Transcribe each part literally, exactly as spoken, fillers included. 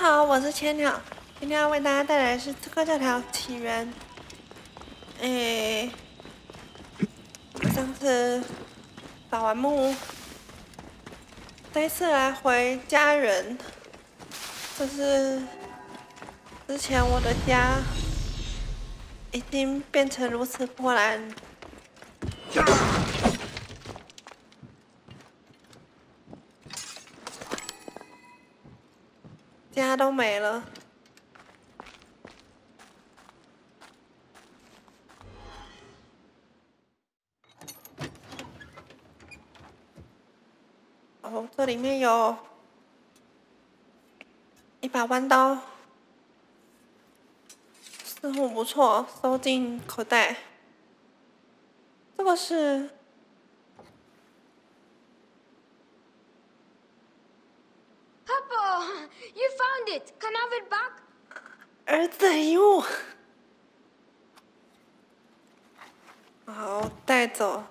好，我是千鸟，今天要为大家带来的是《刺客教条：起源》。诶，我上次扫完墓，这次来回家园。这是之前我的家已经变成如此破烂。家都没了。哦，这里面有一把弯刀，似乎不错，收进口袋。这个是 Papa, you found it. Can I have it back? 儿子的遗物。好，带走。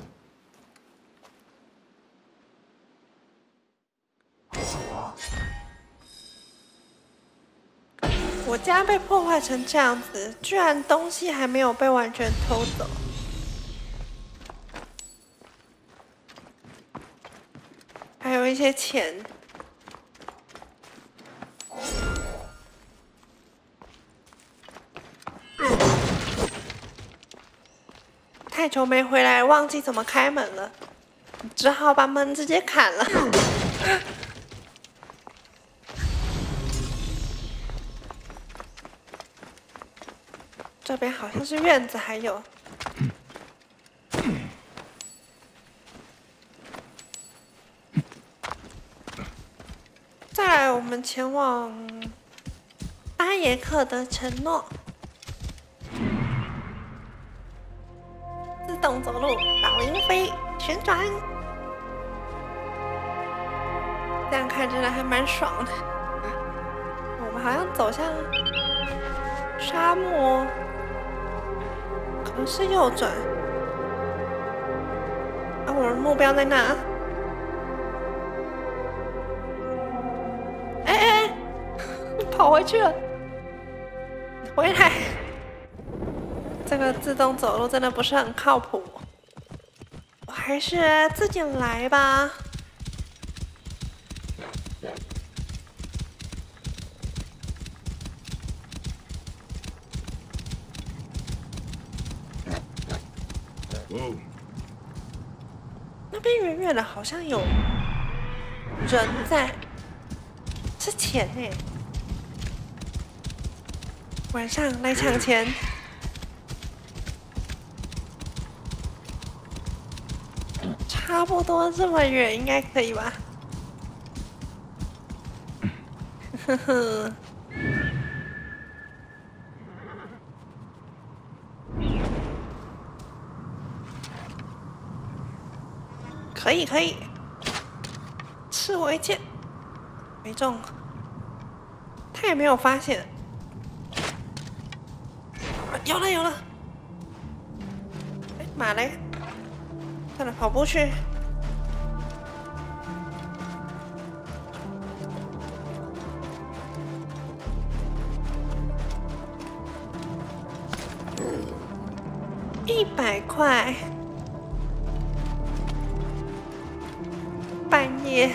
我家被破坏成这样子，居然东西还没有被完全偷走。还有一些钱。太久没回来，忘记怎么开门了，只好把门直接砍了。这边好像是院子，还有。再来，我们前往巴耶克的承诺。自动走路，老鹰飞，旋转。这样看真的还蛮爽的。我们好像走向沙漠。可能是右转，啊，我的目标在哪？哎哎哎，跑回去了，回来。这个自动走路真的不是很靠谱，我还是自己来吧。那边远远的好像有人在，是钱哎！晚上来抢钱，差不多这么远，应该可以吧？呵呵。可以可以，吃我一剑，没中，他也没有发现。啊、有了有了，哎，马嘞？算了，跑步去。一百块。半夜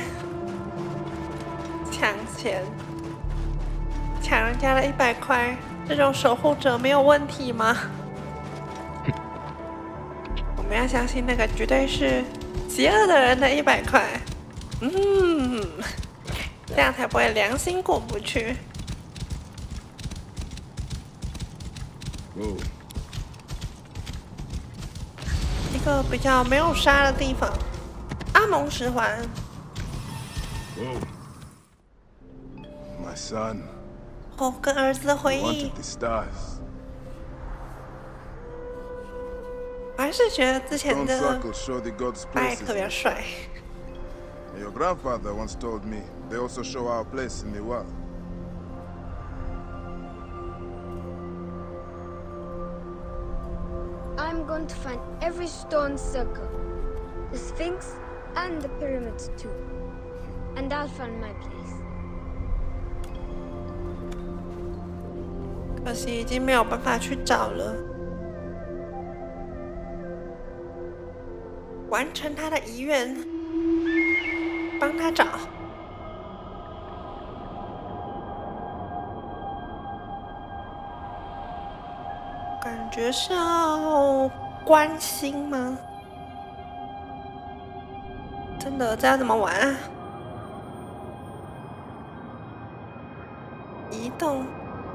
抢钱，抢人家的一百块，这种守护者没有问题吗？我们要相信那个绝对是邪恶的人的一百块，嗯，这样才不会良心过不去。一个比较没有沙的地方。阿蒙十环。 My son. 哦，跟儿子的回忆。我还是觉得之前的拜特别帅。 Your grandfather once told me they also show our place in the world. I'm going to find every stone circle, the Sphinx, and the pyramids too. And I'll find my place. 可惜已经没有办法去找了。完成他的遗愿，帮他找。感觉是要关心吗？真的，这要怎么玩啊？移动，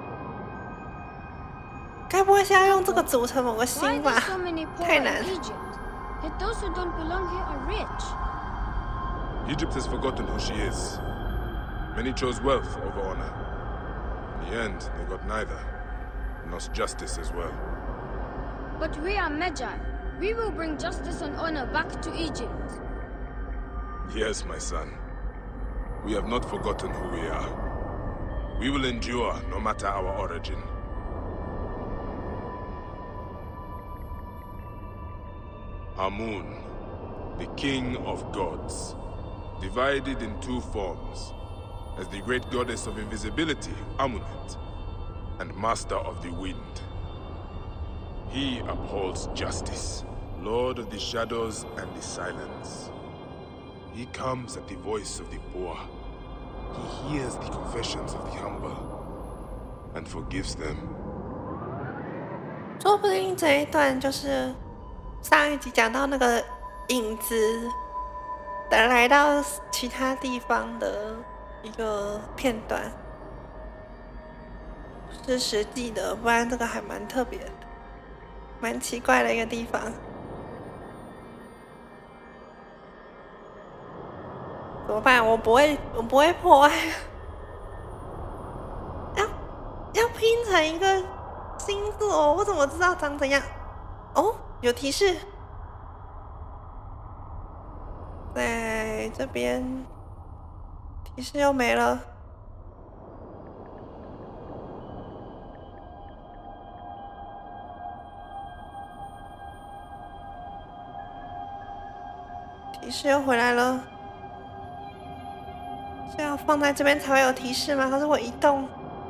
该不会是要用这个组成某个星吧？太难。 Yet those who don't belong here are rich. Egypt has forgotten who she is. Many chose wealth over honor. In the end, they got neither. And lost justice as well. But we are Magi. We will bring justice and honor back to Egypt. Yes, my son. We have not forgotten who we are. We will endure no matter our origin. Amun, the king of gods, divided in two forms, as the great goddess of invisibility, Amunet, and master of the wind. He upholds justice, lord of the shadows and the silence. He comes at the voice of the poor. He hears the confessions of the humble, and forgives them. 说不定这一段就是上一集讲到那个影子的来到其他地方的一个片段，是实际的，不然这个还蛮特别的，蛮奇怪的一个地方。怎么办？我不会，我不会破坏，要要拼成一个星座，我怎么知道长怎样？哦，有提示，在这边，提示又没了。提示又回来了。是要放在这边才会有提示吗？可是我移动，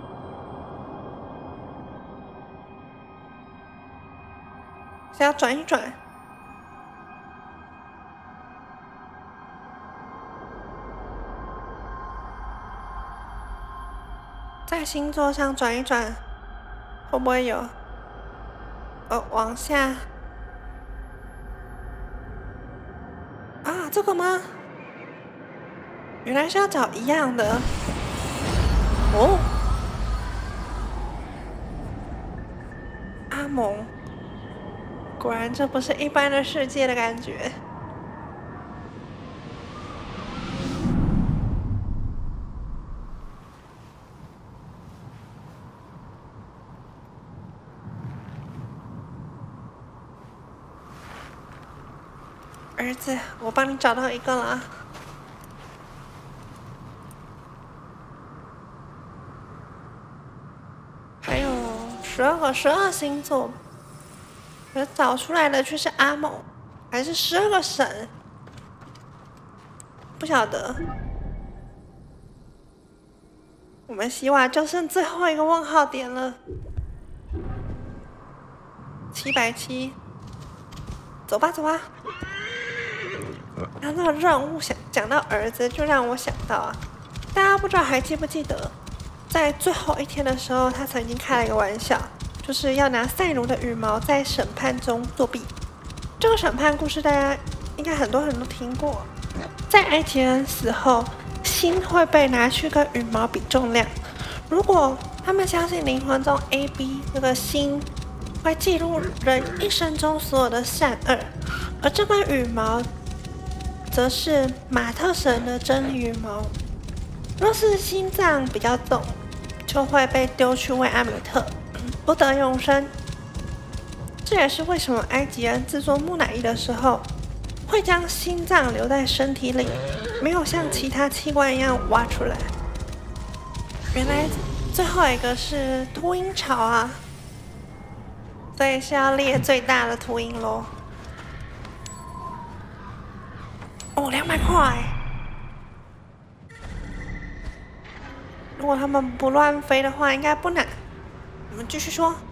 是要转一转。在星座上转一转，会不会有？哦，往下。啊，这个吗？原来是要找一样的哦。阿蒙，果然这不是一般的世界的感觉。儿子，我帮你找到一个了。还有十二个十二星座，可找出来的却是阿蒙，还是十二个神？不晓得。我们希瓦就剩最后一个问号点了，七百七，走吧走吧。然后那个任务想讲到儿子，就让我想到啊，大家不知道还记不记得？在最后一天的时候，他曾经开了一个玩笑，就是要拿赛奴的羽毛在审判中作弊。这个审判故事大家应该很多人都听过。在埃及人死后，心会被拿去跟羽毛比重量。如果他们相信灵魂中 A B 这个心会记录人一生中所有的善恶，而这根羽毛则是马特神的真羽毛。若是心脏比较重，就会被丢去喂阿米特，不得永生。这也是为什么埃及人制作木乃伊的时候，会将心脏留在身体里，没有像其他器官一样挖出来。原来最后一个是秃鹰巢啊，所以是要猎最大的秃鹰咯。哦，两百块。如果他们不乱飞的话，应该不难。 们继续说。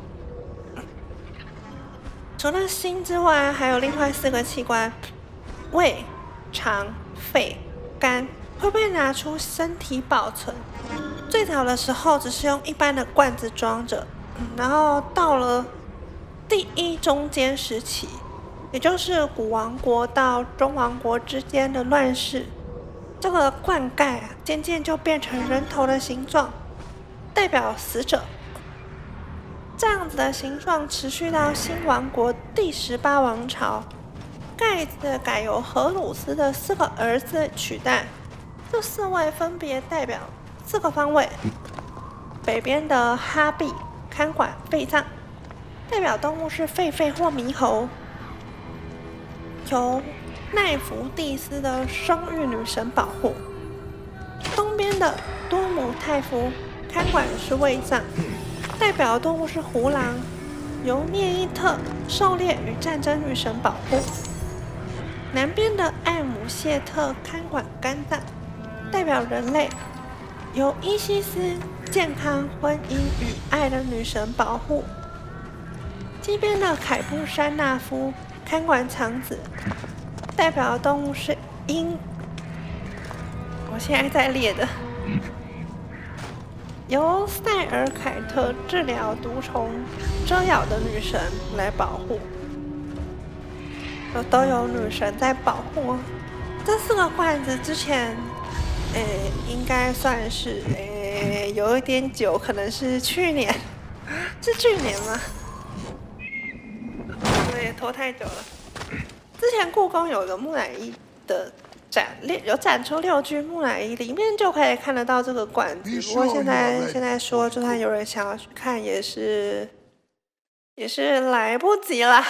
除了心之外，还有另外四个器官：胃、肠、肺、肝，会被拿出身体保存。最早的时候只是用一般的罐子装着，然后到了第一中间时期，也就是古王国到中王国之间的乱世，这个罐盖啊，渐渐就变成人头的形状，代表死者。这样子的形状持续到新王国第十八王朝，盖子改由荷鲁斯的四个儿子取代。这四位分别代表四个方位。北边的哈比看管肺脏，代表动物是狒狒或猕猴。由奈芙蒂斯的生育女神保护。东边的多姆泰夫看管是胃脏，代表动物是胡狼，由涅伊特狩猎与战争女神保护。南边的艾姆谢特看管肝脏，代表人类，由伊西斯健康、婚姻与爱的女神保护。西边的凯布山纳夫看管肠子，代表动物是鹰。我现在在列的。由塞尔凯特治疗毒虫蛰咬的女神来保护，都有女神在保护。这四个罐子之前，诶，应该算是诶有一点久，可能是去年，是去年吗？对，拖太久了。之前故宫有个木乃伊的展，有展出六具木乃伊，里面就可以看得到这个罐子。不过现在现在说，就算有人想要去看，也是也是来不及了。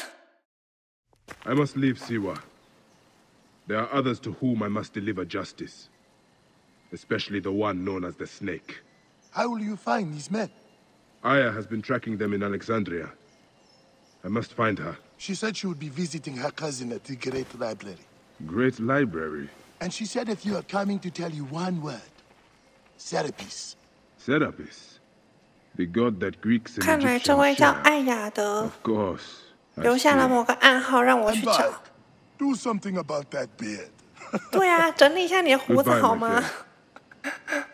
I must leave Siwa. There are others to whom I must deliver justice, especially the one known as the Snake. How will you find these men? Aya has been tracking them in Alexandria. I must find her. She said she would be visiting her cousin at the Great Library. Great Library? And she said if you are coming to tell you one word, Serapis. Serapis? The god that Greeks and 看来这位 Egyptians 叫 share. 艾雅的 Of course. I 留下了 see. 某个暗号让我 And 去找。 Bart, do something about that beard. 对啊，整理一下你的胡子 Goodbye, 好 my 吗 friend.？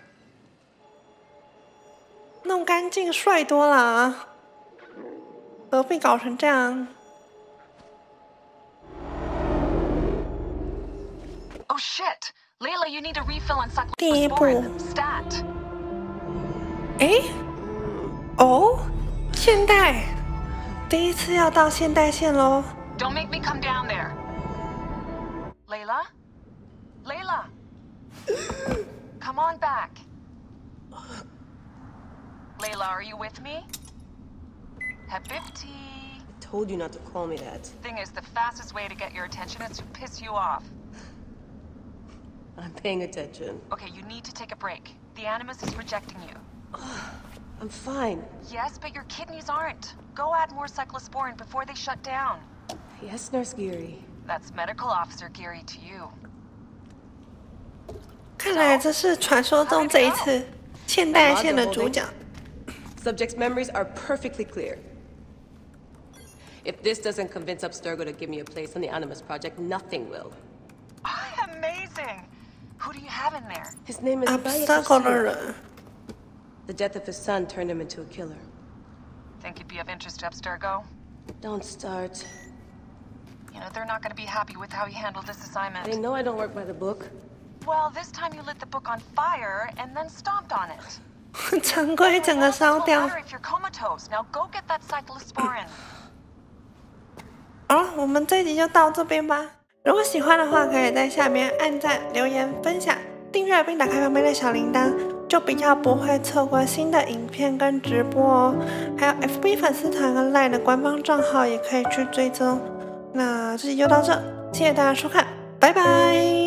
弄干净帅多了啊，何必搞成这样？ Oh shit! Layla, you need a refill on 第一步， cyclosporin. Stat. 诶，哦，现代，第一次要到现代线喽。 Don't make me come down there. Layla? Layla? Come on back. Layla, are you with me? Habibti. Told you not to call me that. Thing is, the fastest way to get your attention is to piss you off. I'm paying attention. Okay, you need to take a break. The Animus is rejecting you. I'm fine. Yes, but your kidneys aren't. Go add more cyclosporin before they shut down. Yes, Nurse Geary. That's Medical Officer Geary to you. 看来这是传说中这一次现代线的主角。 Subject's memories are perfectly clear. If this doesn't convince Abstergo to give me a place on the Animus Project, nothing will. Amazing! Who do you have in there? His name is Abstergo的 Bayek. 人， The death of his son turned him into a killer. Think you'd be of interest to Abstergo? Don't start. You know, they're not going to be happy with how he handled this assignment. They know I don't work by the book. Well, this time you lit the book on fire and then stomped on it. 常规整个烧 It 掉 won't。matter if you're comatose. Now go get that cyclosporin. 好，我们这一集就到这边吧。如果喜欢的话，可以在下面按赞、留言、分享、订阅，并打开旁边的小铃铛，就比较不会错过新的影片跟直播哦。还有 F B 粉丝团跟 LINE 的官方账号也可以去追踪。那这集就到这，谢谢大家收看，拜拜。